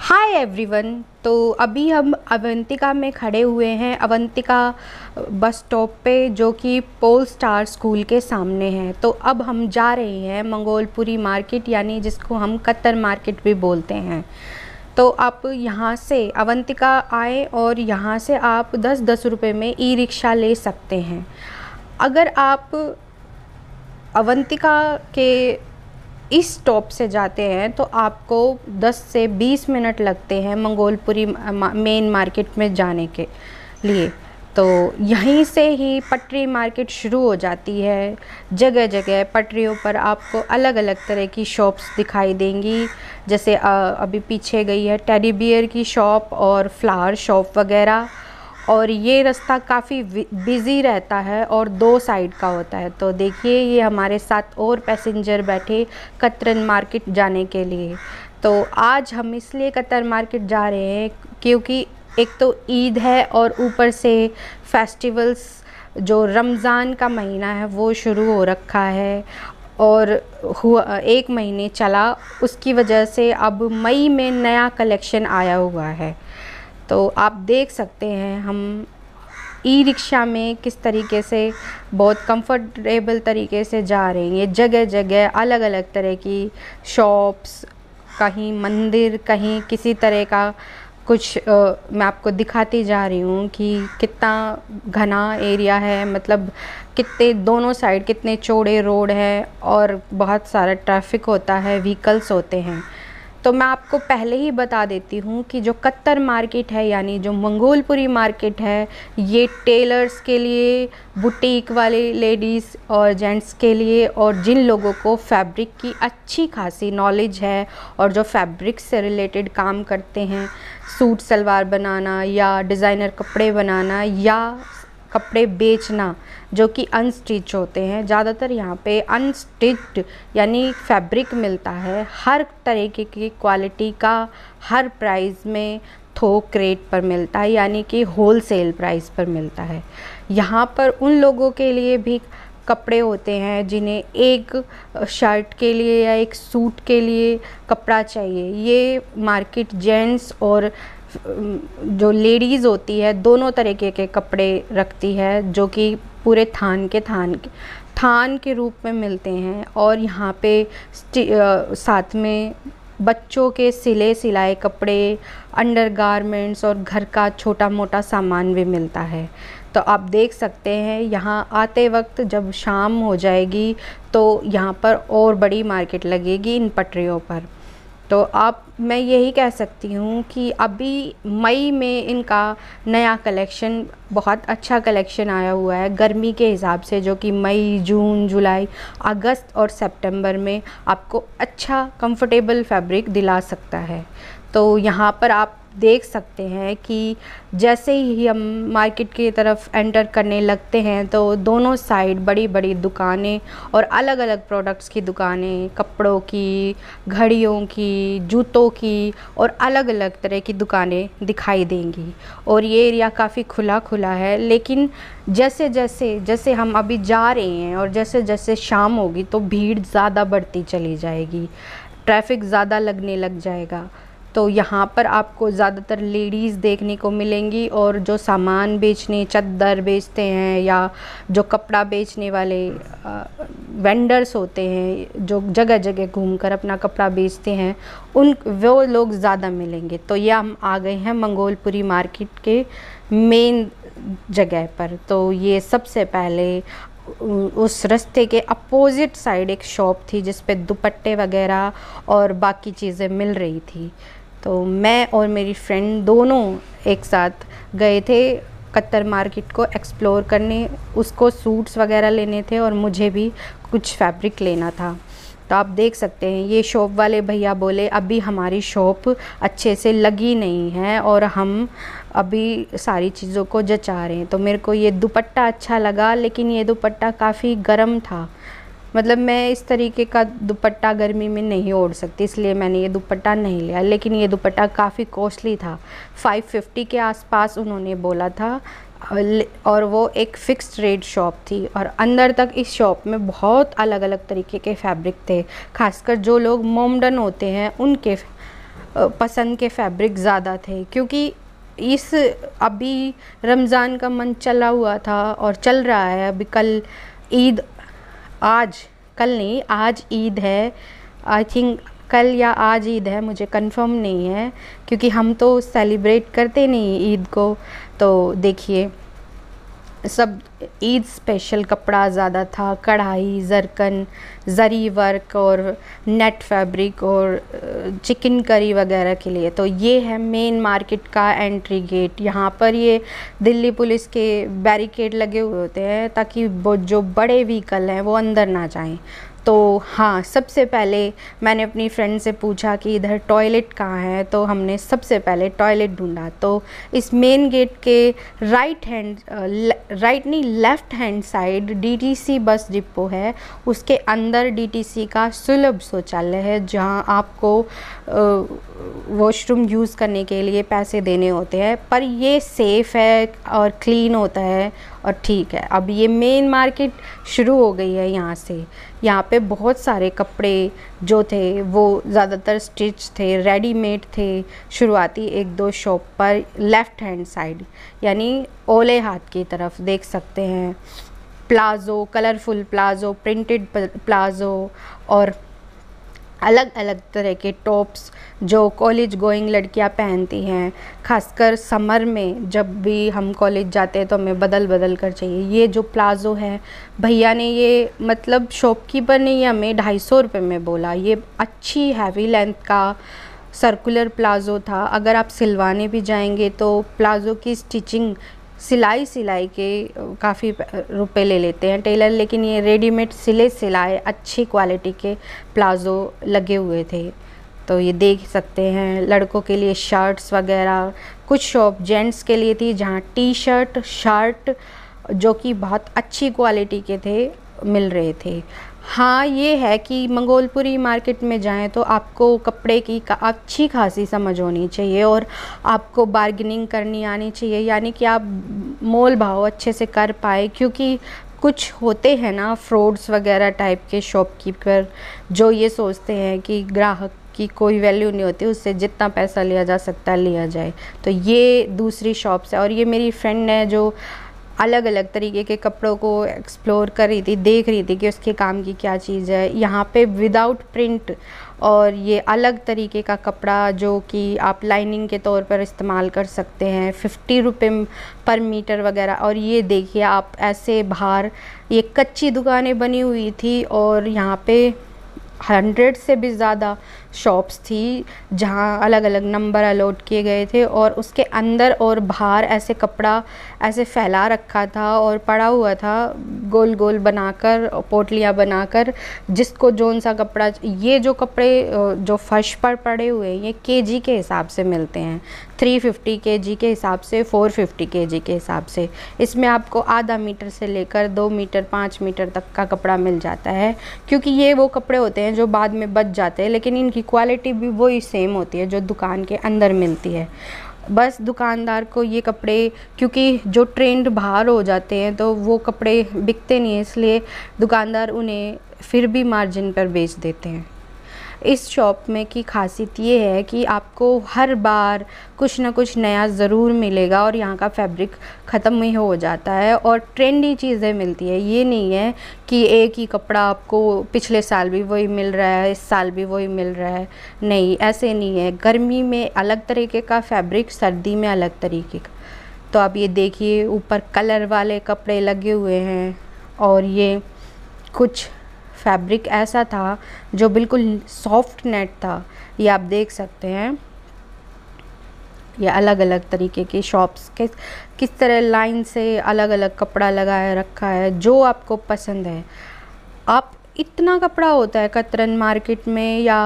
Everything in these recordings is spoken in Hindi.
Hi everyone. तो अभी हम अवंतिका में खड़े हुए हैं, अवंतिका बस स्टॉप पे, जो कि पोल स्टार स्कूल के सामने है। तो अब हम जा रहे हैं मंगोलपुरी मार्केट, यानी जिसको हम कत्तर मार्केट भी बोलते हैं। तो आप यहाँ से अवंतिका आए और यहाँ से आप 10-10 रुपये में ई रिक्शा ले सकते हैं। अगर आप अवंतिका के इस स्टॉप से जाते हैं तो आपको 10 से 20 मिनट लगते हैं मंगोलपुरी मेन मार्केट में जाने के लिए। तो यहीं से ही पटरी मार्केट शुरू हो जाती है। जगह जगह पटरियों पर आपको अलग अलग तरह की शॉप्स दिखाई देंगी, जैसे अभी पीछे गई है टेडी बियर की शॉप और फ्लावर शॉप वगैरह। और ये रास्ता काफ़ी बिज़ी रहता है और 2 साइड का होता है। तो देखिए, ये हमारे साथ और पैसेंजर बैठे कतरन मार्केट जाने के लिए। तो आज हम इसलिए कतर मार्केट जा रहे हैं क्योंकि एक तो ईद है और ऊपर से फेस्टिवल्स, जो रमज़ान का महीना है वो शुरू हो रखा है और 1 महीने चला। उसकी वजह से अब मई में नया कलेक्शन आया हुआ है। तो आप देख सकते हैं हम ई रिक्शा में किस तरीके से बहुत कंफर्टेबल तरीके से जा रहे हैं। ये जगह जगह अलग अलग तरह की शॉप्स, कहीं मंदिर, कहीं किसी तरह का कुछ मैं आपको दिखाती जा रही हूँ कि कितना घना एरिया है, मतलब कितने दोनों साइड कितने चौड़े रोड है और बहुत सारा ट्रैफिक होता है, व्हीकल्स होते हैं। तो मैं आपको पहले ही बता देती हूँ कि जो कत्तर मार्केट है, यानी जो मंगोलपुरी मार्केट है, ये टेलर्स के लिए, बुटीक वाले लेडीज़ और जेंट्स के लिए, और जिन लोगों को फैब्रिक की अच्छी खासी नॉलेज है और जो फैब्रिक से रिलेटेड काम करते हैं, सूट सलवार बनाना या डिज़ाइनर कपड़े बनाना या कपड़े बेचना जो कि अनस्टिच होते हैं। ज़्यादातर यहाँ पे अनस्टिच्ड यानी फैब्रिक मिलता है, हर तरीके की क्वालिटी का, हर प्राइस में थोक रेट पर मिलता है, यानी कि होलसेल प्राइस पर मिलता है। यहाँ पर उन लोगों के लिए भी कपड़े होते हैं जिन्हें एक शर्ट के लिए या एक सूट के लिए कपड़ा चाहिए। ये मार्केट जेंट्स और जो लेडीज़ होती है दोनों तरीके के कपड़े रखती है, जो कि पूरे थान के रूप में मिलते हैं। और यहाँ पे साथ में बच्चों के सिलाए कपड़े, अंडरगारमेंट्स और घर का छोटा मोटा सामान भी मिलता है। तो आप देख सकते हैं यहाँ आते वक्त जब शाम हो जाएगी तो यहाँ पर और बड़ी मार्केट लगेगी इन पटरियों पर। तो मैं यही कह सकती हूँ कि अभी मई में इनका नया कलेक्शन, बहुत अच्छा कलेक्शन आया हुआ है गर्मी के हिसाब से, जो कि मई, जून, जुलाई, अगस्त और सितंबर में आपको अच्छा कंफर्टेबल फैब्रिक दिला सकता है। तो यहाँ पर आप देख सकते हैं कि जैसे ही हम मार्केट की तरफ एंटर करने लगते हैं तो दोनों साइड बड़ी बड़ी दुकानें और अलग अलग प्रोडक्ट्स की दुकानें, कपड़ों की, घड़ियों की, जूतों की और अलग अलग तरह की दुकानें दिखाई देंगी। और ये एरिया काफ़ी खुला खुला है, लेकिन जैसे जैसे हम अभी जा रहे हैं और जैसे जैसे शाम होगी तो भीड़ ज़्यादा बढ़ती चली जाएगी, ट्रैफिक ज़्यादा लगने लग जाएगा। तो यहाँ पर आपको ज़्यादातर लेडीज़ देखने को मिलेंगी, और जो सामान बेचने, चद्दर बेचते हैं या जो कपड़ा बेचने वाले वेंडर्स होते हैं जो जगह जगह घूमकर अपना कपड़ा बेचते हैं, वो लोग ज़्यादा मिलेंगे। तो ये हम आ गए हैं मंगोलपुरी मार्केट के मेन जगह पर। तो ये सबसे पहले उस रास्ते के अपोजिट साइड एक शॉप थी जिस पे दुपट्टे वगैरह और बाकी चीज़ें मिल रही थी। तो मैं और मेरी फ्रेंड दोनों एक साथ गए थे कत्तर मार्केट को एक्सप्लोर करने। उसको सूट्स वगैरह लेने थे और मुझे भी कुछ फैब्रिक लेना था। तो आप देख सकते हैं ये शॉप वाले भैया बोले अभी हमारी शॉप अच्छे से लगी नहीं है और हम अभी सारी चीज़ों को जचा रहे हैं। तो मेरे को ये दुपट्टा अच्छा लगा, लेकिन ये दुपट्टा काफ़ी गर्म था, मतलब मैं इस तरीके का दुपट्टा गर्मी में नहीं ओढ़ सकती, इसलिए मैंने ये दुपट्टा नहीं लिया। लेकिन ये दुपट्टा काफ़ी कॉस्टली था, 550 के आसपास उन्होंने बोला था, और वो एक फ़िक्स्ड रेट शॉप थी। और अंदर तक इस शॉप में बहुत अलग अलग तरीके के फैब्रिक थे, खासकर जो लोग मोमडन होते हैं उनके पसंद के फैब्रिक ज़्यादा थे, क्योंकि इस अभी रमज़ान का मंथ चला हुआ था और चल रहा है। अभी कल ईद, आज, कल नहीं, आज ईद है, आई थिंक कल या आज ईद है, मुझे कंफर्म नहीं है, क्योंकि हम तो सेलिब्रेट करते नहीं ईद को। तो देखिए सब ईद स्पेशल कपड़ा ज़्यादा था, कढ़ाई, जरकन, जरी वर्क और नेट फैब्रिक और चिकनकारी वगैरह के लिए। तो ये है मेन मार्केट का एंट्री गेट। यहाँ पर ये दिल्ली पुलिस के बैरिकेड लगे हुए होते हैं ताकि वो जो बड़े व्हीकल हैं वो अंदर ना जाएं। तो हाँ, सबसे पहले मैंने अपनी फ्रेंड से पूछा कि इधर टॉयलेट कहाँ है, तो हमने सबसे पहले टॉयलेट ढूंढा। तो इस मेन गेट के राइट नहीं, left hand side DTC bus depot है, उसके अंदर डीटीसी का सुलभ शौचालय है, जहाँ आपको वॉशरूम यूज़ करने के लिए पैसे देने होते हैं, पर ये सेफ़ है और क्लीन होता है और ठीक है। अब ये मेन मार्केट शुरू हो गई है यहाँ से। यहाँ पे बहुत सारे कपड़े जो थे वो ज़्यादातर स्टिच थे, रेडीमेड थे। शुरुआती 1-2 शॉप पर लेफ़्ट हैंड साइड यानी ओले हाथ की तरफ देख सकते हैं palazzo, colourful palazzo, printed palazzo और अलग अलग तरह के टॉप्स जो कॉलेज गोइंग लड़कियां पहनती हैं। खासकर समर में जब भी हम कॉलेज जाते हैं तो हमें बदल बदल कर चाहिए। ये जो प्लाज़ो है, भैया ने ये मतलब शॉपकीपर ने ये हमें 250 रुपये में बोला। ये अच्छी हैवी लेंथ का सर्कुलर प्लाज़ो था। अगर आप सिलवाने भी जाएंगे तो प्लाज़ो की स्टिचिंग सिलाई के काफ़ी रुपए ले लेते हैं टेलर, लेकिन ये रेडीमेड सिलाए अच्छी क्वालिटी के प्लाज़ो लगे हुए थे। तो ये देख सकते हैं लड़कों के लिए शर्ट्स वगैरह, कुछ शॉप जेंट्स के लिए थी जहाँ टी शर्ट जो कि बहुत अच्छी क्वालिटी के थे मिल रहे थे। हाँ, ये है कि मंगोलपुरी मार्केट में जाएं तो आपको कपड़े की अच्छी खासी समझ होनी चाहिए और आपको बार्गेनिंग करनी आनी चाहिए, यानी कि आप मोल भाव अच्छे से कर पाए। क्योंकि कुछ होते हैं ना फ्रॉड्स वगैरह टाइप के शॉपकीपर जो ये सोचते हैं कि ग्राहक की कोई वैल्यू नहीं होती, उससे जितना पैसा लिया जा सकता है लिया जाए। तो ये दूसरी शॉप से, और ये मेरी फ्रेंड है जो अलग अलग तरीके के कपड़ों को एक्सप्लोर कर रही थी, देख रही थी कि उसके काम की क्या चीज़ है। यहाँ पे विदाउट प्रिंट और ये अलग तरीके का कपड़ा जो कि आप लाइनिंग के तौर पर इस्तेमाल कर सकते हैं, 50 रुपये पर मीटर वगैरह। और ये देखिए आप ऐसे बाहर ये कच्ची दुकानें बनी हुई थी और यहाँ पे 100 से भी ज़्यादा शॉप्स थी जहाँ अलग अलग नंबर अलॉट किए गए थे और उसके अंदर और बाहर ऐसे कपड़ा ऐसे फैला रखा था और पड़ा हुआ था गोल गोल बनाकर, पोटलियाँ बनाकर, जिसको जोन सा कपड़ा। ये जो कपड़े जो फर्श पर पड़े हुए हैं ये केजी के हिसाब से मिलते हैं, 350 केजी के हिसाब से, 450 केजी के हिसाब से। इसमें आपको आधा मीटर से लेकर 2 मीटर 5 मीटर तक का कपड़ा मिल जाता है, क्योंकि ये वो कपड़े होते हैं जो बाद में बच जाते हैं, लेकिन इनकी क्वालिटी भी वही सेम होती है जो दुकान के अंदर मिलती है। बस दुकानदार को ये कपड़े, क्योंकि जो ट्रेंड बाहर हो जाते हैं तो वो कपड़े बिकते नहीं है, इसलिए दुकानदार उन्हें फिर भी मार्जिन पर बेच देते हैं। इस शॉप में की खासियत ये है कि आपको हर बार कुछ ना कुछ नया ज़रूर मिलेगा और यहाँ का फैब्रिक ख़त्म ही हो जाता है और ट्रेंडी चीज़ें मिलती है। ये नहीं है कि एक ही कपड़ा आपको पिछले साल भी वही मिल रहा है, इस साल भी वही मिल रहा है, नहीं, ऐसे नहीं है। गर्मी में अलग तरीके का फैब्रिक, सर्दी में अलग तरीके का। तो आप ये देखिए ऊपर कलर वाले कपड़े लगे हुए हैं और ये कुछ फैब्रिक ऐसा था जो बिल्कुल सॉफ्ट नेट था, ये आप देख सकते हैं। ये अलग अलग तरीके की शॉप्स के किस तरह लाइन से अलग अलग कपड़ा लगाया रखा है, जो आपको पसंद है। आप इतना कपड़ा होता है कतरन मार्केट में या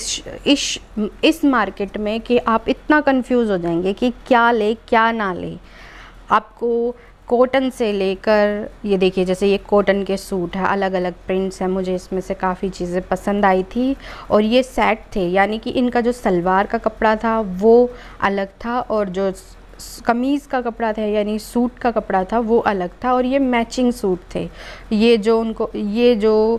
इस मार्केट में कि आप इतना कंफ्यूज हो जाएंगे कि क्या ले क्या ना ले। आपको कॉटन से लेकर, ये देखिए जैसे ये कॉटन के सूट है, अलग अलग प्रिंट्स हैं, मुझे इसमें से काफ़ी चीज़ें पसंद आई थी। और ये सेट थे, यानी कि इनका जो सलवार का कपड़ा था वो अलग था और जो कमीज़ का कपड़ा था यानी सूट का कपड़ा था वो अलग था, और ये मैचिंग सूट थे। ये जो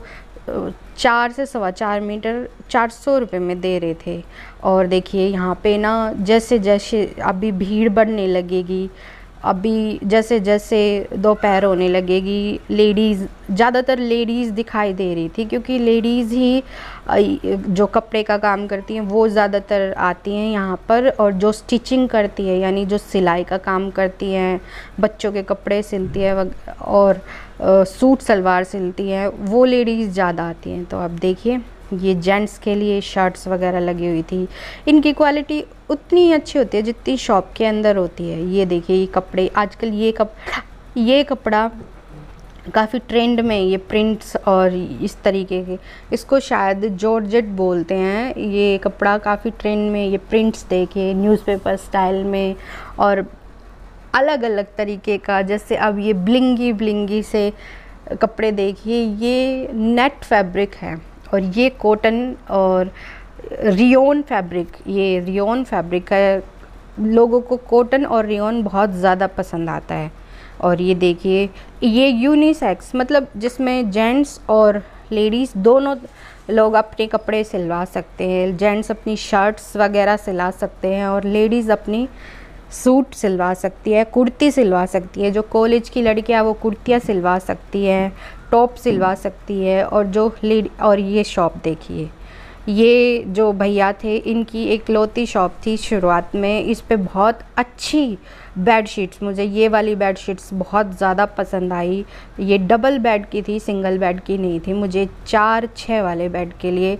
4 से 4.25 मीटर 400 रुपये में दे रहे थे। और देखिए यहाँ पे ना जैसे जैसे अभी भीड़ बढ़ने लगेगी, अभी जैसे जैसे दोपहर होने लगेगी, लेडीज़, ज़्यादातर लेडीज़ दिखाई दे रही थी, क्योंकि लेडीज़ ही जो कपड़े का काम करती हैं वो ज़्यादातर आती हैं यहाँ पर। और जो स्टिचिंग करती है, यानी जो सिलाई का काम करती हैं, बच्चों के कपड़े सिलती है और सूट सलवार सिलती हैं, वो लेडीज़ ज़्यादा आती हैं। तो अब देखिए ये जेंट्स के लिए शर्ट्स वगैरह लगी हुई थी। इनकी क्वालिटी उतनी अच्छी होती है जितनी शॉप के अंदर होती है। ये देखिए ये कपड़े आजकल, ये कपड़ा काफ़ी ट्रेंड में, ये प्रिंट्स और इस तरीके के, इसको शायद जॉर्जेट बोलते हैं। ये कपड़ा काफ़ी ट्रेंड में, ये प्रिंट्स देखिए न्यूज़पेपर स्टाइल में और अलग अलग तरीके का। जैसे अब ये ब्लिंगी से कपड़े देखिए, ये नेट फैब्रिक है और ये कॉटन और रियोन फैब्रिक, ये रियोन फैब्रिक है। लोगों को कॉटन और रियोन बहुत ज़्यादा पसंद आता है। और ये देखिए ये यूनिसेक्स, मतलब जिसमें जेंट्स और लेडीज़ दोनों लोग अपने कपड़े सिलवा सकते हैं। जेंट्स अपनी शर्ट्स वगैरह सिला सकते हैं और लेडीज़ अपनी सूट सिलवा सकती है, कुर्ती सिलवा सकती है। जो कॉलेज की लड़कियां वो कुर्तियाँ सिलवा सकती हैं, टॉप सिलवा सकती है। और ये शॉप देखिए, ये जो भैया थे इनकी एक लौती शॉप थी शुरुआत में। इस पे बहुत अच्छी बेडशीट्स, मुझे ये वाली बेडशीट्स बहुत ज़्यादा पसंद आई। ये डबल बेड की थी, सिंगल बेड की नहीं थी। मुझे 4-6 वाले बेड के लिए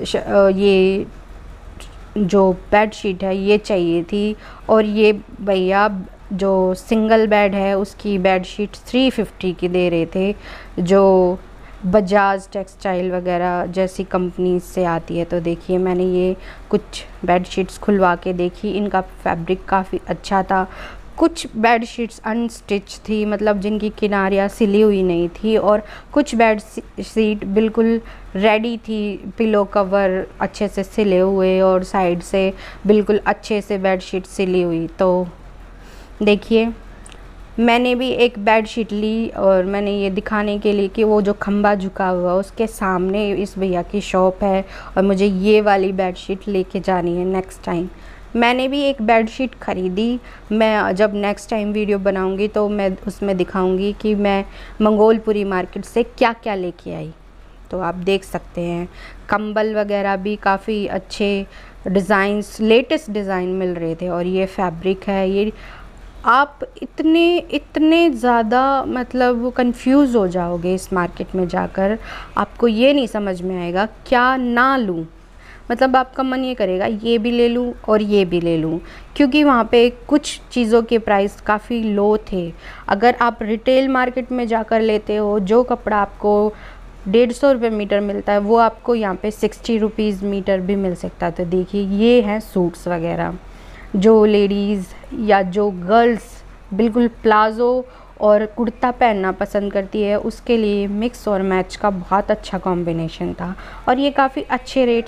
ये जो बेडशीट है ये चाहिए थी। और ये भैया जो सिंगल बेड है उसकी बेडशीट 350 की दे रहे थे, जो बजाज टेक्सटाइल वगैरह जैसी कंपनी से आती है। तो देखिए मैंने ये कुछ बेडशीट्स खुलवा के देखी, इनका फैब्रिक काफ़ी अच्छा था। कुछ बेडशीट्स अनस्टिच थी, मतलब जिनकी किनारियाँ सिली हुई नहीं थी, और कुछ बेड शीट बिल्कुल रेडी थी, पिलो कवर अच्छे से सिले हुए और साइड से बिल्कुल अच्छे से बेडशीट सिली हुई। तो देखिए मैंने भी एक बेडशीट ली और मैंने ये दिखाने के लिए कि वो जो खंबा झुका हुआ उसके सामने इस भैया की शॉप है और मुझे ये वाली बेडशीट लेके जानी है नेक्स्ट टाइम। मैंने भी एक बेडशीट ख़रीदी। मैं जब नेक्स्ट टाइम वीडियो बनाऊंगी तो मैं उसमें दिखाऊंगी कि मैं मंगोलपुरी मार्केट से क्या क्या लेके आई। तो आप देख सकते हैं कंबल वगैरह भी काफ़ी अच्छे डिज़ाइंस, लेटेस्ट डिज़ाइन मिल रहे थे। और ये फैब्रिक है, ये आप इतने ज़्यादा मतलब कंफ्यूज हो जाओगे इस मार्केट में जाकर, आपको ये नहीं समझ में आएगा क्या ना लूँ। मतलब आपका मन ये करेगा ये भी ले लूँ और ये भी ले लूँ, क्योंकि वहाँ पे कुछ चीज़ों के प्राइस काफ़ी लो थे। अगर आप रिटेल मार्केट में जाकर लेते हो, जो कपड़ा आपको 150 रुपये मीटर मिलता है वो आपको यहाँ पे 60 रुपीज़ मीटर भी मिल सकता है। तो देखिए ये हैं सूट्स वगैरह, जो लेडीज़ या जो गर्ल्स बिल्कुल प्लाज़ो और कुर्ता पहनना पसंद करती है उसके लिए मिक्स और मैच का बहुत अच्छा कॉम्बिनेशन था। और ये काफ़ी अच्छे रेट।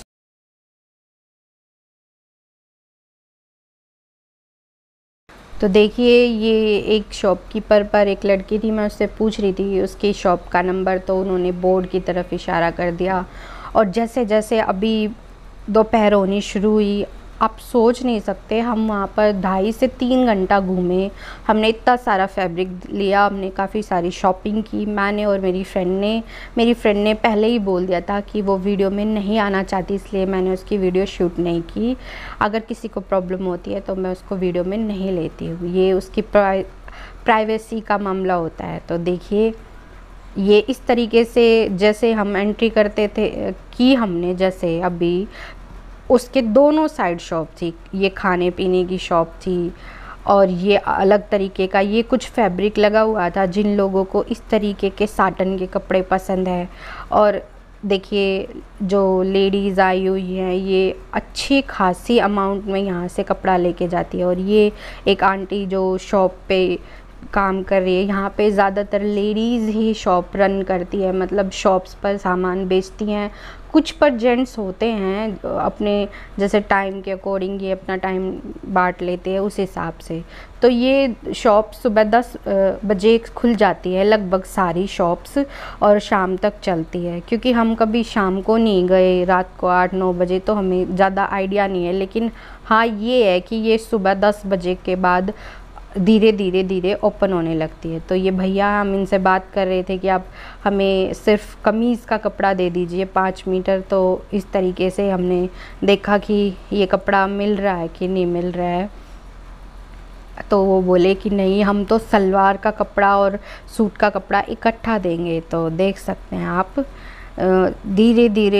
तो देखिए ये एक शॉपकीपर पर एक लड़की थी, मैं उससे पूछ रही थी उसकी शॉप का नंबर, तो उन्होंने बोर्ड की तरफ इशारा कर दिया। और जैसे जैसे अभी दोपहर होनी शुरू हुई, आप सोच नहीं सकते, हम वहाँ पर 2.5 से 3 घंटा घूमे। हमने इतना सारा फैब्रिक लिया, हमने काफ़ी सारी शॉपिंग की। मैंने और मेरी फ्रेंड ने पहले ही बोल दिया था कि वो वीडियो में नहीं आना चाहती, इसलिए मैंने उसकी वीडियो शूट नहीं की। अगर किसी को प्रॉब्लम होती है तो मैं उसको वीडियो में नहीं लेती हूँ, ये उसकी प्राइवेसी का मामला होता है। तो देखिए ये इस तरीके से जैसे हम एंट्री करते थे कि हमने जैसे अभी उसके दोनों साइड शॉप थी, ये खाने पीने की शॉप थी और ये अलग तरीके का, ये कुछ फैब्रिक लगा हुआ था जिन लोगों को इस तरीके के साटन के कपड़े पसंद है। और देखिए जो लेडीज़ आई हुई हैं ये अच्छी खासी अमाउंट में यहाँ से कपड़ा लेके जाती है। और ये एक आंटी जो शॉप पे काम कर रही है। यहाँ पे ज़्यादातर लेडीज़ ही शॉप रन करती है, मतलब शॉप्स पर सामान बेचती हैं। कुछ पर जेंट्स होते हैं अपने जैसे टाइम के अकॉर्डिंग, ये अपना टाइम बांट लेते हैं उस हिसाब से। तो ये शॉप सुबह 10 बजे खुल जाती है लगभग सारी शॉप्स, और शाम तक चलती है। क्योंकि हम कभी शाम को नहीं गए, रात को 8-9 बजे, तो हमें ज़्यादा आइडिया नहीं है। लेकिन हाँ ये है कि ये सुबह 10 बजे के बाद धीरे धीरे धीरे ओपन होने लगती है। तो ये भैया, हम इनसे बात कर रहे थे कि आप हमें सिर्फ कमीज़ का कपड़ा दे दीजिए 5 मीटर। तो इस तरीके से हमने देखा कि ये कपड़ा मिल रहा है कि नहीं मिल रहा है। तो वो बोले कि नहीं, हम तो सलवार का कपड़ा और सूट का कपड़ा इकट्ठा देंगे। तो देख सकते हैं आप, धीरे धीरे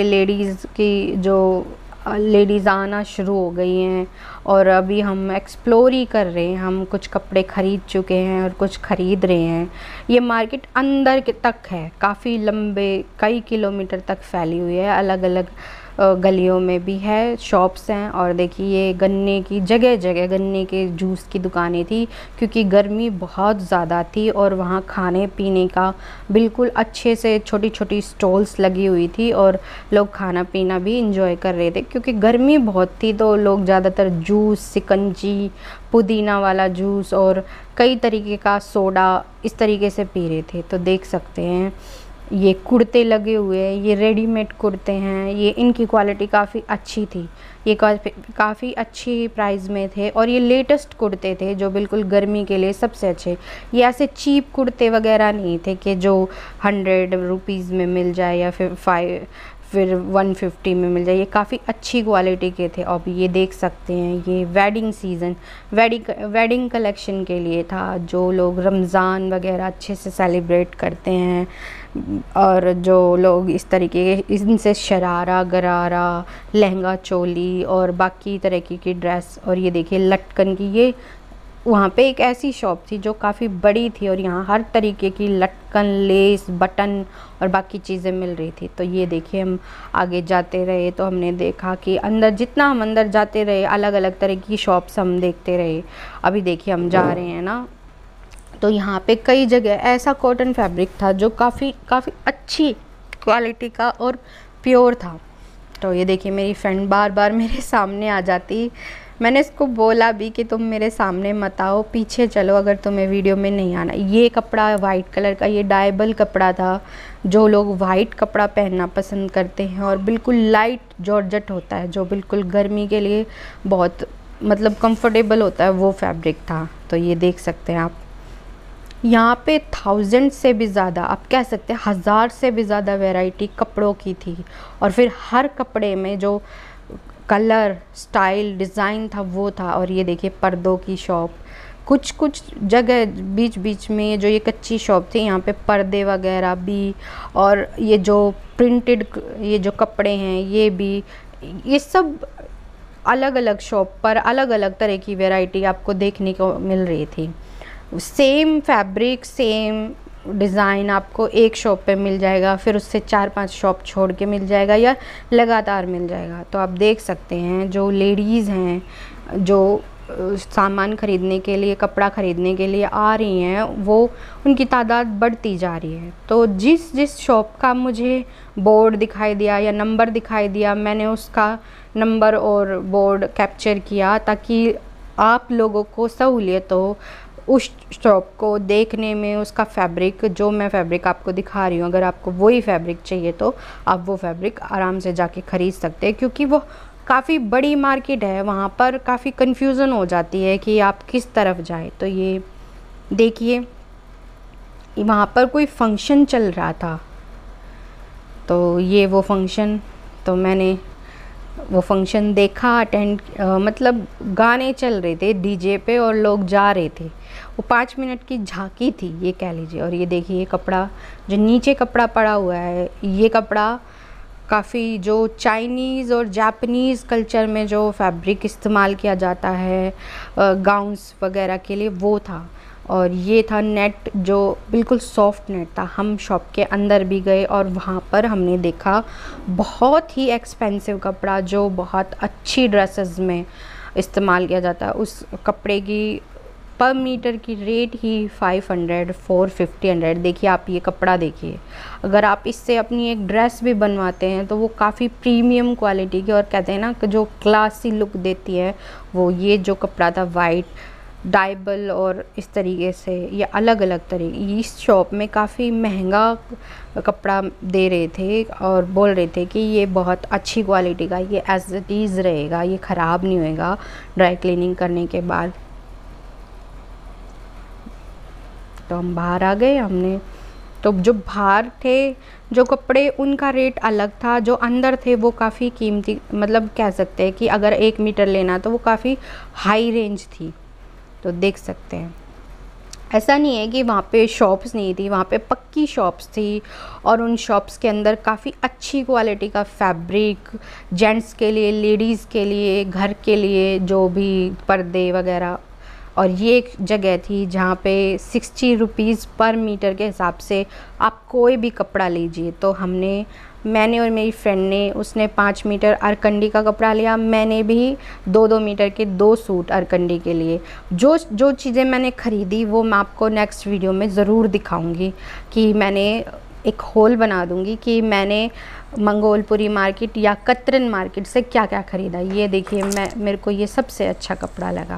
लेडीज़ आना शुरू हो गई हैं। और अभी हम एक्सप्लोर ही कर रहे हैं, हम कुछ कपड़े ख़रीद चुके हैं और कुछ ख़रीद रहे हैं। ये मार्केट अंदर के तक है, काफ़ी लंबे कई किलोमीटर तक फैली हुई है, अलग अलग गलियों में भी है, शॉप्स हैं। और देखिए ये गन्ने की जगह जगह गन्ने के जूस की दुकानें थी, क्योंकि गर्मी बहुत ज़्यादा थी। और वहाँ खाने पीने का बिल्कुल अच्छे से छोटी छोटी स्टॉल्स लगी हुई थी, और लोग खाना पीना भी इंजॉय कर रहे थे। क्योंकि गर्मी बहुत थी तो लोग ज़्यादातर जूस, सिकंजी, पुदीना वाला जूस और कई तरीके का सोडा इस तरीके से पी रहे थे। तो देख सकते हैं ये कुर्ते लगे हुए हैं, ये रेडीमेड कुर्ते हैं। ये इनकी क्वालिटी काफ़ी अच्छी थी, ये काफ़ी अच्छी प्राइस में थे। और ये लेटेस्ट कुर्ते थे जो बिल्कुल गर्मी के लिए सबसे अच्छे। ये ऐसे चीप कुर्ते वगैरह नहीं थे कि जो 100 रुपीज़ में मिल जाए या फिर 150 में मिल जाए। ये काफ़ी अच्छी क्वालिटी के थे। अब ये देख सकते हैं ये वेडिंग कलेक्शन के लिए था, जो लोग रमज़ान वगैरह अच्छे से सेलिब्रेट करते हैं, और जो लोग इस तरीके के इनसे शरारा, गरारा, लहंगा चोली और बाकी तरह की ड्रेस। और ये देखिए लटकन की, ये वहाँ पे एक ऐसी शॉप थी जो काफ़ी बड़ी थी, और यहाँ हर तरीके की लटकन, लेस, बटन और बाकी चीज़ें मिल रही थी। तो ये देखिए हम आगे जाते रहे तो हमने देखा कि जितना हम अंदर जाते रहे अलग अलग तरह की शॉप्स हम देखते रहे। अभी देखिए हम जा रहे हैं ना, तो यहाँ पे कई जगह ऐसा कॉटन फैब्रिक था जो काफ़ी अच्छी क्वालिटी का और प्योर था। तो ये देखिए मेरी फ्रेंड बार बार मेरे सामने आ जाती। मैंने इसको बोला भी कि तुम मेरे सामने मत आओ, पीछे चलो अगर तुम्हें वीडियो में नहीं आना। ये कपड़ा वाइट कलर का, ये डाइबल कपड़ा था। जो लोग वाइट कपड़ा पहनना पसंद करते हैं और बिल्कुल लाइट जॉर्जेट होता है, जो बिल्कुल गर्मी के लिए बहुत मतलब कंफर्टेबल होता है, वो फैब्रिक था। तो ये देख सकते हैं आप, यहाँ पे 1000 से भी ज़्यादा, आप कह सकते हैं 1000 से भी ज़्यादा वैरायटी कपड़ों की थी। और फिर हर कपड़े में जो कलर, स्टाइल, डिज़ाइन था वो था। और ये देखिए पर्दों की शॉप, कुछ जगह बीच बीच में जो ये कच्ची शॉप थी यहाँ पे पर्दे वगैरह भी, और ये जो प्रिंटेड ये जो कपड़े हैं ये भी, ये सब अलग अलग शॉप पर अलग अलग तरह की वैरायटी आपको देखने को मिल रही थी। सेम फैब्रिक, सेम डिज़ाइन आपको एक शॉप पे मिल जाएगा, फिर उससे 4-5 शॉप छोड़ के मिल जाएगा, या लगातार मिल जाएगा। तो आप देख सकते हैं जो लेडीज़ हैं जो सामान ख़रीदने के लिए, कपड़ा ख़रीदने के लिए आ रही हैं, वो उनकी तादाद बढ़ती जा रही है। तो जिस शॉप का मुझे बोर्ड दिखाई दिया या नंबर दिखाई दिया, मैंने उसका नंबर और बोर्ड कैप्चर किया ताकि आप लोगों को सहूलियत हो उस शॉप को देखने में। उसका फैब्रिक, जो मैं फैब्रिक आपको दिखा रही हूँ, अगर आपको वही फैब्रिक चाहिए तो आप वो फैब्रिक आराम से जाके ख़रीद सकते हैं। क्योंकि वो काफ़ी बड़ी मार्केट है, वहाँ पर काफ़ी कन्फ्यूज़न हो जाती है कि आप किस तरफ जाए। तो ये देखिए वहाँ पर कोई फंक्शन चल रहा था, तो ये वो फंक्शन, तो मैंने वो फंक्शन देखा, अटेंड, मतलब गाने चल रहे थे डीजे पे और लोग जा रहे थे। वो 5 मिनट की झांकी थी ये कह लीजिए। और ये देखिए ये कपड़ा, जो नीचे कपड़ा पड़ा हुआ है, ये कपड़ा काफ़ी जो चाइनीज़ और जापानीज़ कल्चर में जो फैब्रिक इस्तेमाल किया जाता है गाउन्स वगैरह के लिए, वो था। और ये था नेट, जो बिल्कुल सॉफ्ट नेट था। हम शॉप के अंदर भी गए और वहाँ पर हमने देखा बहुत ही एक्सपेंसिव कपड़ा जो बहुत अच्छी ड्रेसेस में इस्तेमाल किया जाता है। उस कपड़े की पर मीटर की रेट ही 500 450 देखिए आप ये कपड़ा देखिए। अगर आप इससे अपनी एक ड्रेस भी बनवाते हैं तो वो काफ़ी प्रीमियम क्वालिटी की, और कहते हैं ना कि जो क्लासी लुक देती है वो ये जो कपड़ा था वाइट डाइबल, और इस तरीके से ये अलग अलग तरीके इस शॉप में काफ़ी महंगा कपड़ा दे रहे थे और बोल रहे थे कि ये बहुत अच्छी क्वालिटी का, ये एज इट इज़ रहेगा, ये ख़राब नहीं होएगा ड्राई क्लीनिंग करने के बाद। तो हम बाहर आ गए। हमने तो जो बाहर थे जो कपड़े उनका रेट अलग था, जो अंदर थे वो काफ़ी कीमती, मतलब कह सकते हैं कि अगर 1 मीटर लेना तो वो काफ़ी हाई रेंज थी। तो देख सकते हैं ऐसा नहीं है कि वहाँ पे शॉप्स नहीं थी, वहाँ पे पक्की शॉप्स थी, और उन शॉप्स के अंदर काफ़ी अच्छी क्वालिटी का फैब्रिक जेंट्स के लिए, लेडीज़ के लिए, घर के लिए जो भी पर्दे वगैरह। और ये एक जगह थी जहाँ पे 60 रुपीज़ पर मीटर के हिसाब से आप कोई भी कपड़ा लीजिए। तो मैंने और मेरी फ्रेंड ने, उसने 5 मीटर अरकंडी का कपड़ा लिया, मैंने भी 2-2 मीटर के 2 सूट अरकंडी के लिए। जो चीज़ें मैंने ख़रीदी वो मैं आपको नेक्स्ट वीडियो में ज़रूर दिखाऊंगी, कि मैंने एक होल बना दूंगी कि मैंने मंगोलपुरी मार्केट या कतरन मार्केट से क्या क्या ख़रीदा। ये देखिए मेरे को ये सबसे अच्छा कपड़ा लगा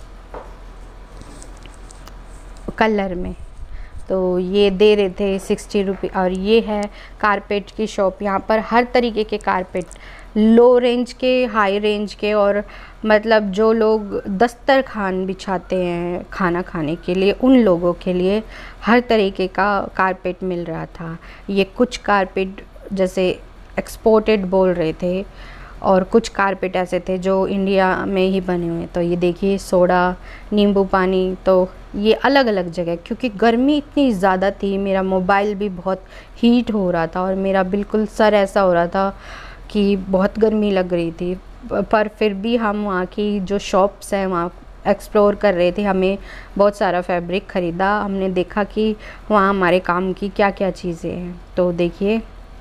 कलर में, तो ये दे रहे थे 60 रुपये। और ये है कारपेट की शॉप। यहाँ पर हर तरीके के कारपेट, लो रेंज के, हाई रेंज के, और मतलब जो लोग दस्तरखान बिछाते हैं खाना खाने के लिए उन लोगों के लिए हर तरीके का कारपेट मिल रहा था। ये कुछ कारपेट जैसे एक्सपोर्टेड बोल रहे थे, और कुछ कारपेट ऐसे थे जो इंडिया में ही बने हुए। तो ये देखिए सोडा, नींबू पानी, तो ये अलग अलग जगह, क्योंकि गर्मी इतनी ज़्यादा थी, मेरा मोबाइल भी बहुत हीट हो रहा था और मेरा बिल्कुल सर ऐसा हो रहा था कि बहुत गर्मी लग रही थी। पर फिर भी हम वहाँ की जो शॉप्स हैं वहाँ एक्सप्लोर कर रहे थे। हमें बहुत सारा फैब्रिक ख़रीदा, हमने देखा कि वहाँ हमारे काम की क्या क्या चीज़ें हैं। तो देखिए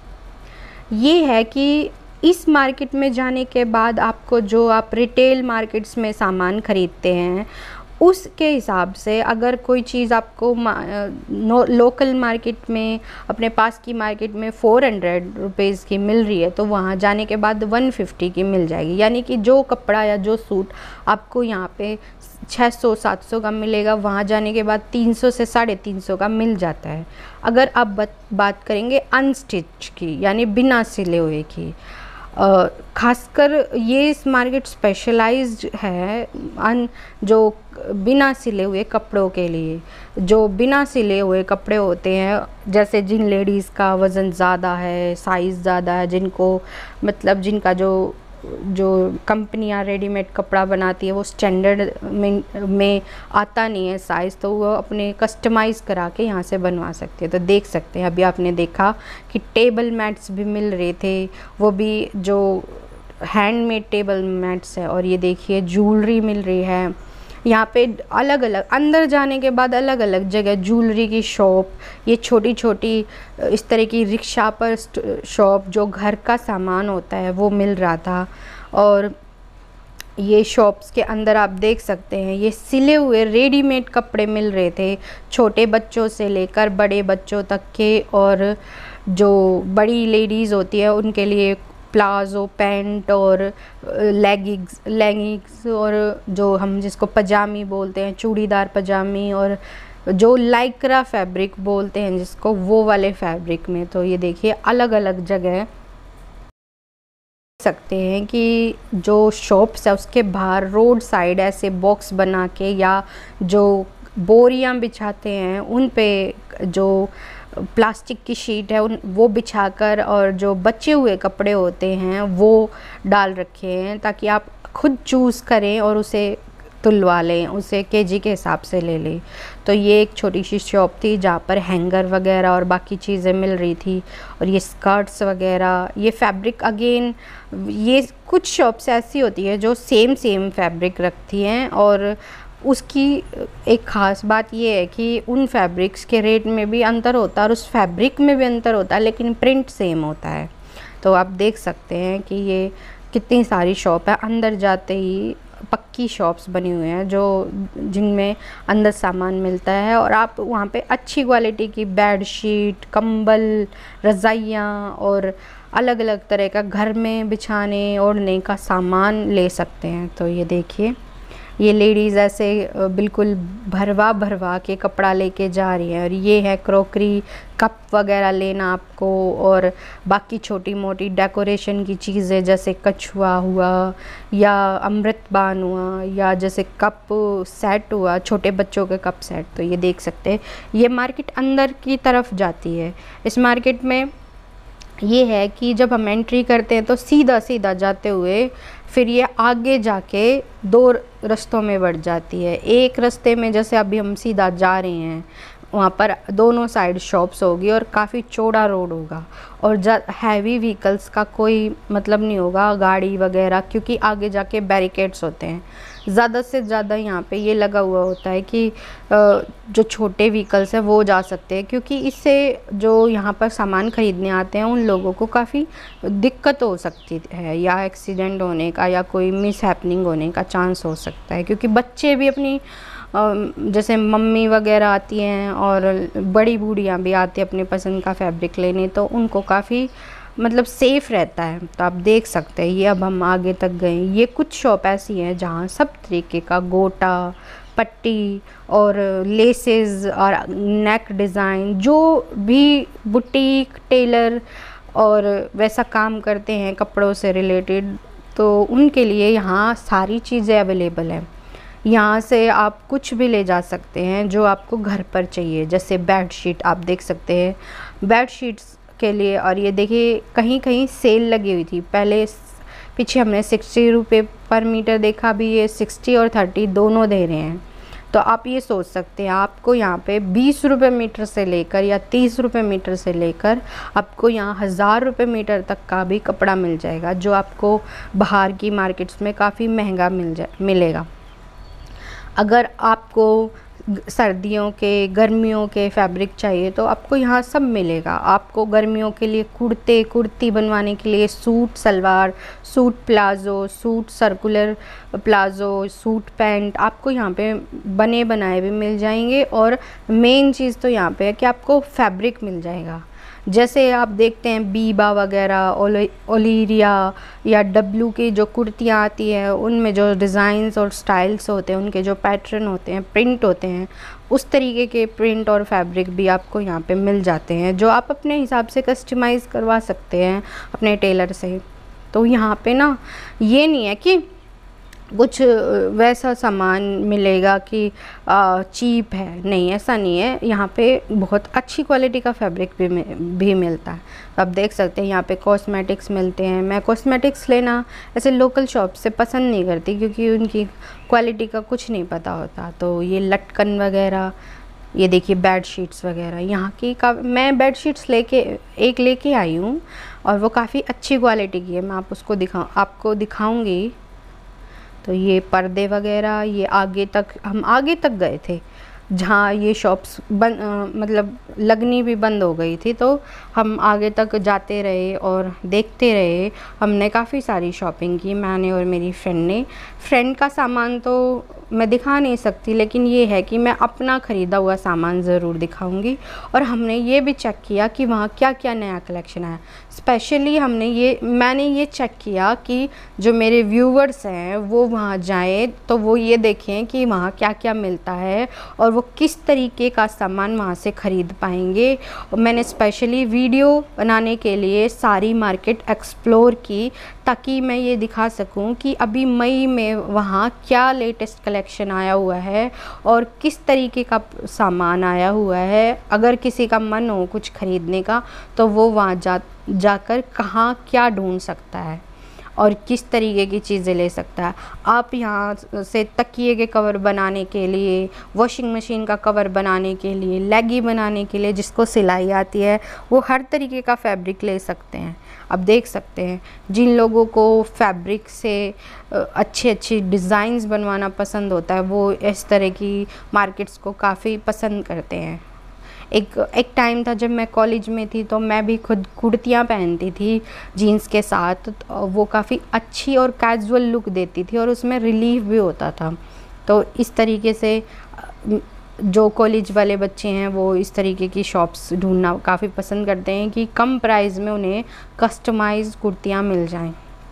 ये है कि इस मार्केट में जाने के बाद आपको जो आप रिटेल मार्केट्स में सामान ख़रीदते हैं उसके हिसाब से अगर कोई चीज़ आपको लोकल मार्केट में, अपने पास की मार्केट में 400 रुपीज़ की मिल रही है तो वहाँ जाने के बाद 150 की मिल जाएगी। यानी कि जो कपड़ा या जो सूट आपको यहाँ पे 600-700 का मिलेगा, वहाँ जाने के बाद 300 से 350 का मिल जाता है। अगर आप बात करेंगे अनस्टिच की, यानी बिना सिले हुए की, खासकर ये इस मार्केट स्पेशलाइज्ड है जो बिना सिले हुए कपड़ों के लिए। जो बिना सिले हुए कपड़े होते हैं, जैसे जिन लेडीज़ का वज़न ज़्यादा है, साइज़ ज़्यादा है, जिनको मतलब जिनका जो कंपनियां रेडीमेड कपड़ा बनाती है वो स्टैंडर्ड में आता नहीं है साइज़, तो वो अपने कस्टमाइज़ करा के यहाँ से बनवा सकते हैं। तो देख सकते हैं अभी आपने देखा कि टेबल मैट्स भी मिल रहे थे, वो भी जो हैंडमेड टेबल मैट्स है। और ये देखिए ज्वेलरी मिल रही है यहाँ पे अलग अलग, अंदर जाने के बाद अलग अलग जगह ज्वेलरी की शॉप, ये छोटी छोटी इस तरह की रिक्शा पर शॉप, जो घर का सामान होता है वो मिल रहा था। और ये शॉप्स के अंदर आप देख सकते हैं ये सिले हुए रेडीमेड कपड़े मिल रहे थे, छोटे बच्चों से लेकर बड़े बच्चों तक के। और जो बड़ी लेडीज़ होती है उनके लिए प्लाज़ो पैंट और लेगिंग्स और जो हम जिसको पजामी बोलते हैं, चूड़ीदार पजामी, और जो लाइक्रा फैब्रिक बोलते हैं जिसको, वो वाले फैब्रिक में। तो ये देखिए अलग अलग जगह सकते हैं कि जो शॉप्स है उसके बाहर रोड साइड ऐसे बॉक्स बना के या जो बोरियां बिछाते हैं उन पे जो प्लास्टिक की शीट है वो बिछाकर, और जो बचे हुए कपड़े होते हैं वो डाल रखे हैं ताकि आप खुद चूज़ करें और उसे तुलवा लें, उसे केजी के हिसाब से ले लें। तो ये एक छोटी सी शॉप थी जहाँ पर हैंगर वगैरह और बाकी चीज़ें मिल रही थी। और ये स्कर्ट्स वगैरह, ये फैब्रिक अगेन, ये कुछ शॉप्स ऐसी होती है जो सेम फैब्रिक रखती हैं, और उसकी एक ख़ास बात ये है कि उन फैब्रिक्स के रेट में भी अंतर होता है और उस फैब्रिक में भी अंतर होता है, लेकिन प्रिंट सेम होता है। तो आप देख सकते हैं कि ये कितनी सारी शॉप है। अंदर जाते ही पक्की शॉप्स बनी हुई हैं जो जिनमें अंदर सामान मिलता है, और आप वहाँ पे अच्छी क्वालिटी की बेडशीट, कंबल, रज़ाइयाँ और अलग अलग तरह का घर में बिछाने ओढ़ने का सामान ले सकते हैं। तो ये देखिए, ये लेडीज़ ऐसे बिल्कुल भरवा भरवा के कपड़ा लेके जा रही है। और ये है क्रॉकरी, कप वगैरह लेना आपको, और बाकी छोटी मोटी डेकोरेशन की चीज़ें जैसे कछुआ हुआ या अमृतबान हुआ, या जैसे कप सेट हुआ, छोटे बच्चों के कप सेट। तो ये देख सकते हैं, ये मार्केट अंदर की तरफ जाती है। इस मार्केट में ये है कि जब हम एंट्री करते हैं तो सीधा सीधा जाते हुए फिर ये आगे जाके 2 रास्तों में बढ़ जाती है। एक रास्ते में जैसे अभी हम सीधा जा रहे हैं, वहाँ पर दोनों साइड शॉप्स होगी और काफ़ी चौड़ा रोड होगा, और हैवी व्हीकल्स का कोई मतलब नहीं होगा, गाड़ी वगैरह, क्योंकि आगे जाके बैरिकेड्स होते हैं। ज़्यादा से ज़्यादा यहाँ पे ये लगा हुआ होता है कि जो छोटे व्हीकल्स हैं वो जा सकते हैं, क्योंकि इससे जो यहाँ पर सामान ख़रीदने आते हैं उन लोगों को काफ़ी दिक्कत हो सकती है, या एक्सीडेंट होने का या कोई मिस हैपनिंग होने का चांस हो सकता है। क्योंकि बच्चे भी अपनी जैसे मम्मी वगैरह आती हैं और बड़ी बूढ़ियाँ भी आती हैं अपने पसंद का फैब्रिक लेने, तो उनको काफ़ी मतलब सेफ़ रहता है। तो आप देख सकते हैं, ये अब हम आगे तक गए। ये कुछ शॉप ऐसी हैं जहाँ सब तरीके का गोटा, पट्टी और लेसेस और नेक डिज़ाइन, जो भी बुटीक, टेलर और वैसा काम करते हैं कपड़ों से रिलेटेड, तो उनके लिए यहाँ सारी चीज़ें अवेलेबल हैं। यहाँ से आप कुछ भी ले जा सकते हैं जो आपको घर पर चाहिए। जैसे बेडशीट आप देख सकते हैं, बेडशीट्स के लिए। और ये देखिए, कहीं कहीं सेल लगी हुई थी। पीछे हमने 60 रुपये पर मीटर देखा, भी ये 60 और 30 दोनों दे रहे हैं। तो आप ये सोच सकते हैं, आपको यहाँ पे 20 रुपये मीटर से लेकर या 30 रुपये मीटर से लेकर आपको यहाँ 1000 रुपये मीटर तक का भी कपड़ा मिल जाएगा, जो आपको बाहर की मार्केट्स में काफ़ी महंगा मिलेगा। अगर आपको सर्दियों के, गर्मियों के फैब्रिक चाहिए तो आपको यहाँ सब मिलेगा। आपको गर्मियों के लिए कुर्ती बनवाने के लिए suit salwar, suit palazzo, suit circular palazzo, suit pant आपको यहाँ पे बने बनाए भी मिल जाएंगे। और मेन चीज़ तो यहाँ पे है कि आपको फैब्रिक मिल जाएगा। जैसे आप देखते हैं बीबा वगैरह, ओलिरिया या डब्लू की जो कुर्तियाँ आती हैं, उनमें जो डिज़ाइंस और स्टाइल्स होते हैं, उनके जो पैटर्न होते हैं, प्रिंट होते हैं, उस तरीके के प्रिंट और फैब्रिक भी आपको यहाँ पे मिल जाते हैं, जो आप अपने हिसाब से कस्टमाइज़ करवा सकते हैं अपने टेलर से। तो यहाँ पे ना ये नहीं है कि कुछ वैसा सामान मिलेगा कि चीप है, नहीं, ऐसा नहीं है। यहाँ पे बहुत अच्छी क्वालिटी का फैब्रिक भी मिलता है। आप देख सकते हैं यहाँ पे कॉस्मेटिक्स मिलते हैं। मैं कॉस्मेटिक्स लेना ऐसे लोकल शॉप से पसंद नहीं करती, क्योंकि उनकी क्वालिटी का कुछ नहीं पता होता। तो ये लटकन वगैरह, ये देखिए बेडशीट्स वगैरह यहाँ की मैं बेडशीट्स लेके आई हूँ, और वो काफ़ी अच्छी क्वालिटी की है। मैं आपको दिखाऊँगी। तो ये पर्दे वगैरह, ये हम आगे तक गए थे जहाँ ये शॉप्स मतलब लगनी भी बंद हो गई थी। तो हम आगे तक जाते रहे और देखते रहे। हमने काफ़ी सारी शॉपिंग की, मैंने और मेरी फ्रेंड का सामान तो मैं दिखा नहीं सकती, लेकिन ये है कि मैं अपना ख़रीदा हुआ सामान ज़रूर दिखाऊंगी। और हमने ये भी चेक किया कि वहाँ क्या क्या नया कलेक्शन है। स्पेशली मैंने ये चेक किया कि जो मेरे व्यूवर्स हैं वो वहाँ जाएं तो वो ये देखें कि वहाँ क्या क्या मिलता है और वो किस तरीके का सामान वहाँ से ख़रीद पाएंगे। और मैंने स्पेशली वीडियो बनाने के लिए सारी मार्केट एक्सप्लोर की, ताकि मैं ये दिखा सकूं कि अभी मई में वहाँ क्या लेटेस्ट कलेक्शन आया हुआ है और किस तरीके का सामान आया हुआ है। अगर किसी का मन हो कुछ ख़रीदने का तो वो वहाँ जाकर कहाँ क्या ढूंढ सकता है और किस तरीके की चीज़ें ले सकता है। आप यहाँ से तकिए के कवर बनाने के लिए, वॉशिंग मशीन का कवर बनाने के लिए, लेगी बनाने के लिए, जिसको सिलाई आती है वो हर तरीके का फैब्रिक ले सकते हैं। अब देख सकते हैं जिन लोगों को फैब्रिक से अच्छी डिज़ाइंस बनवाना पसंद होता है वो इस तरह की मार्केट्स को काफ़ी पसंद करते हैं। एक टाइम था जब मैं कॉलेज में थी तो मैं भी खुद कुर्तियाँ पहनती थी जीन्स के साथ, तो वो काफ़ी अच्छी और कैजुअल लुक देती थी और उसमें रिलीफ भी होता था। तो इस तरीके से जो कॉलेज वाले बच्चे हैं वो इस तरीके की शॉप्स ढूंढना काफ़ी पसंद करते हैं कि कम प्राइस में उन्हें कस्टमाइज़ कुर्तियाँ मिल जाएं।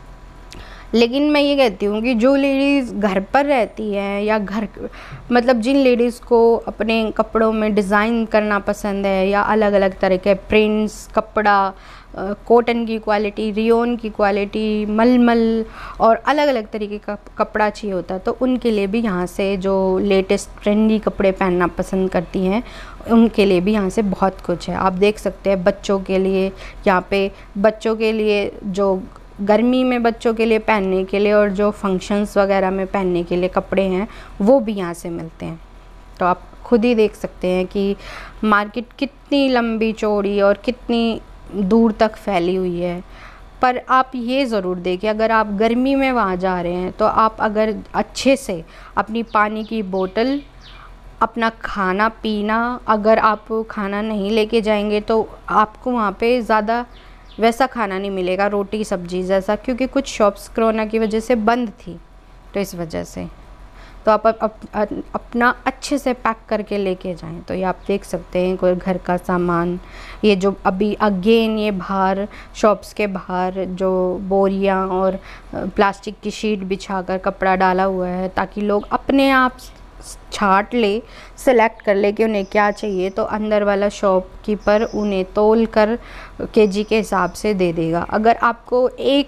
लेकिन मैं ये कहती हूँ कि जो लेडीज़ घर पर रहती हैं या घर मतलब जिन लेडीज़ को अपने कपड़ों में डिज़ाइन करना पसंद है या अलग अलग तरह के प्रिंट्स, कपड़ा, कॉटन की क्वालिटी, रियोन की क्वालिटी, मलमल और अलग अलग तरीके का कपड़ा चाहिए होता है, तो उनके लिए भी यहाँ से जो लेटेस्ट ट्रेंडी कपड़े पहनना पसंद करती हैं उनके लिए भी यहाँ से बहुत कुछ है। आप देख सकते हैं बच्चों के लिए, यहाँ पे बच्चों के लिए जो गर्मी में बच्चों के लिए पहनने के लिए और जो फंक्शंस वगैरह में पहनने के लिए कपड़े हैं वो भी यहाँ से मिलते हैं। तो आप खुद ही देख सकते हैं कि मार्केट कितनी लंबी चौड़ी और कितनी दूर तक फैली हुई है। पर आप ये ज़रूर देखें, अगर आप गर्मी में वहाँ जा रहे हैं तो आप अगर अच्छे से अपनी पानी की बोतल, अपना खाना पीना, अगर आप खाना नहीं लेके जाएंगे तो आपको वहाँ पे ज़्यादा वैसा खाना नहीं मिलेगा, रोटी सब्जी जैसा, क्योंकि कुछ शॉप्स कोरोना की वजह से बंद थी। तो इस वजह से तो आप अपना अच्छे से पैक करके लेके जाएं। तो ये आप देख सकते हैं कोई घर का सामान, ये जो अभी अगेन ये बाहर शॉप्स के बाहर जो बोरियां और प्लास्टिक की शीट बिछाकर कपड़ा डाला हुआ है ताकि लोग अपने आप छाट ले, सेलेक्ट कर ले कि उन्हें क्या चाहिए, तो अंदर वाला शॉपकीपर उन्हें तोल कर केजी के हिसाब से दे देगा। अगर आपको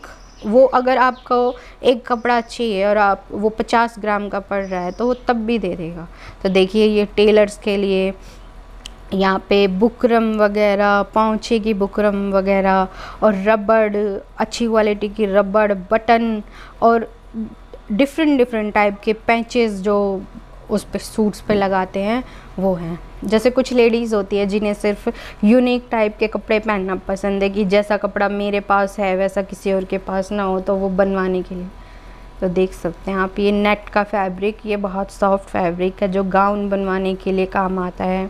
अगर आपको एक कपड़ा चाहिए और आप वो 50 ग्राम का पड़ रहा है तो वो तब भी दे देगा। तो देखिए ये टेलर्स के लिए यहाँ पे बुकरम वगैरह, पाँचे की बुकरम वगैरह और रबड़, अच्छी क्वालिटी की रबड़, बटन और डिफरेंट टाइप के पैचेस जो उस पे सूट्स पे लगाते हैं वो हैं। जैसे कुछ लेडीज़ होती है जिन्हें सिर्फ यूनिक टाइप के कपड़े पहनना पसंद है कि जैसा कपड़ा मेरे पास है वैसा किसी और के पास ना हो, तो वो बनवाने के लिए। तो देख सकते हैं आप ये नेट का फैब्रिक, ये बहुत सॉफ्ट फैब्रिक है जो गाउन बनवाने के लिए काम आता है।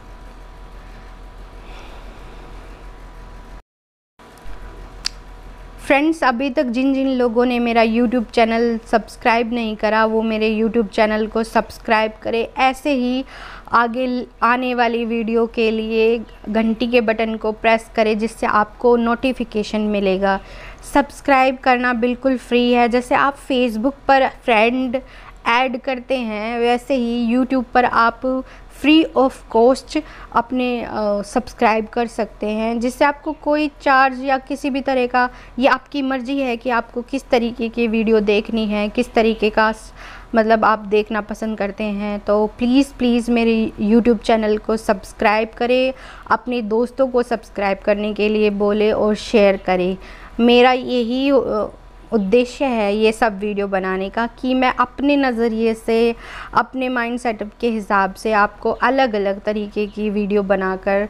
फ्रेंड्स, अभी तक जिन जिन लोगों ने मेरा YouTube चैनल सब्सक्राइब नहीं करा वो मेरे YouTube चैनल को सब्सक्राइब करें। ऐसे ही आगे आने वाली वीडियो के लिए घंटी के बटन को प्रेस करें जिससे आपको नोटिफिकेशन मिलेगा। सब्सक्राइब करना बिल्कुल फ्री है। जैसे आप फेसबुक पर फ्रेंड ऐड करते हैं वैसे ही YouTube पर आप फ्री ऑफ कॉस्ट अपने सब्सक्राइब कर सकते हैं, जिससे आपको कोई चार्ज या किसी भी तरह का, ये आपकी मर्ज़ी है कि आपको किस तरीके की वीडियो देखनी है, किस तरीके का मतलब आप देखना पसंद करते हैं। तो प्लीज़ मेरे YouTube चैनल को सब्सक्राइब करें, अपने दोस्तों को सब्सक्राइब करने के लिए बोले और शेयर करें। मेरा यही उद्देश्य है ये सब वीडियो बनाने का कि मैं अपने नज़रिए से, अपने माइंड सेटअप के हिसाब से आपको अलग अलग तरीके की वीडियो बनाकर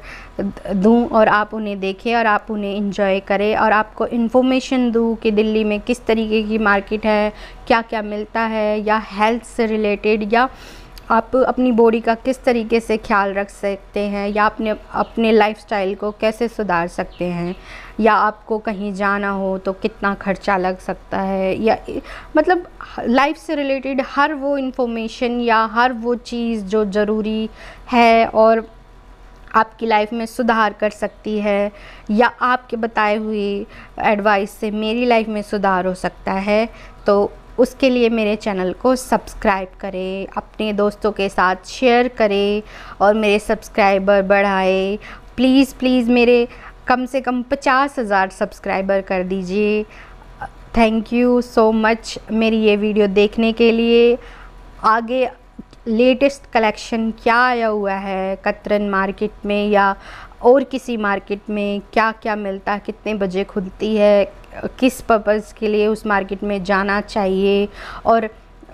दूं और आप उन्हें देखें और आप उन्हें एंजॉय करें और आपको इन्फॉर्मेशन दूं कि दिल्ली में किस तरीके की मार्केट है, क्या क्या मिलता है, या हेल्थ से रिलेटेड, या आप अपनी बॉडी का किस तरीके से ख्याल रख सकते हैं, या अपने लाइफस्टाइल को कैसे सुधार सकते हैं, या आपको कहीं जाना हो तो कितना खर्चा लग सकता है, या मतलब लाइफ से रिलेटेड हर वो इन्फॉर्मेशन या हर वो चीज़ जो ज़रूरी है और आपकी लाइफ में सुधार कर सकती है, या आपके बताए हुए एडवाइस से मेरी लाइफ में सुधार हो सकता है, तो उसके लिए मेरे चैनल को सब्सक्राइब करें, अपने दोस्तों के साथ शेयर करें और मेरे सब्सक्राइबर बढ़ाएं। प्लीज़ मेरे कम से कम 50,000 सब्सक्राइबर कर दीजिए। थैंक यू सो मच मेरी ये वीडियो देखने के लिए। आगे लेटेस्ट कलेक्शन क्या आया हुआ है कतरन मार्केट में या और किसी मार्केट में, क्या क्या मिलता है, कितने बजे खुलती है, किस पर्पज़ के लिए उस मार्केट में जाना चाहिए, और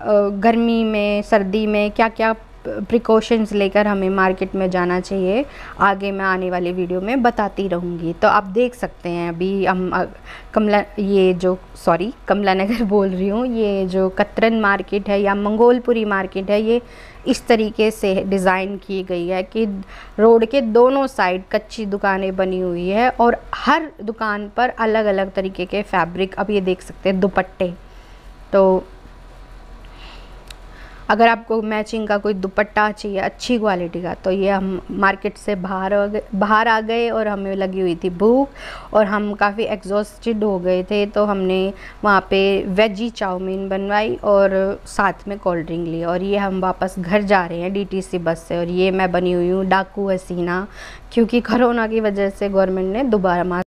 गर्मी में सर्दी में क्या क्या प्रिकॉशंस लेकर हमें मार्केट में जाना चाहिए, आगे मैं आने वाली वीडियो में बताती रहूँगी। तो आप देख सकते हैं अभी हम कमला नगर बोल रही हूँ, ये जो कतरन मार्केट है या मंगोलपुरी मार्केट है, ये इस तरीके से डिज़ाइन की गई है कि रोड के दोनों साइड कच्ची दुकानें बनी हुई है और हर दुकान पर अलग अलग तरीके के फैब्रिक, अब ये देख सकते हैं दुपट्टे। तो अगर आपको मैचिंग का कोई दुपट्टा चाहिए अच्छी क्वालिटी का, तो ये हम मार्केट से बाहर आ गए और हमें लगी हुई थी भूख और हम काफ़ी एग्जॉस्टेड हो गए थे, तो हमने वहाँ पे वेजी चाउमीन बनवाई और साथ में कोल्ड ड्रिंक ली और ये हम वापस घर जा रहे हैं डीटीसी बस से। और ये मैं बनी हुई हूँ डाकू हसीना, क्योंकि कोरोना की वजह से गवर्नमेंट ने दोबारा